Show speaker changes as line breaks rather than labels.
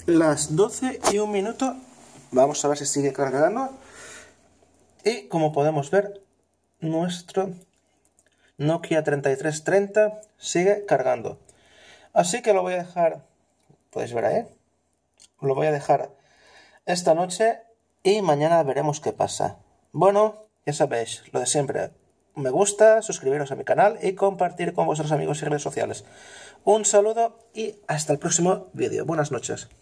las 12:01. Vamos a ver si sigue cargando. Y como podemos ver, nuestro Nokia 3330 sigue cargando. Así que lo voy a dejar, podéis ver ahí, lo voy a dejar esta noche y mañana veremos qué pasa. Bueno, ya sabéis, lo de siempre. Me gusta, suscribiros a mi canal y compartir con vuestros amigos y redes sociales. Un saludo y hasta el próximo vídeo. Buenas noches.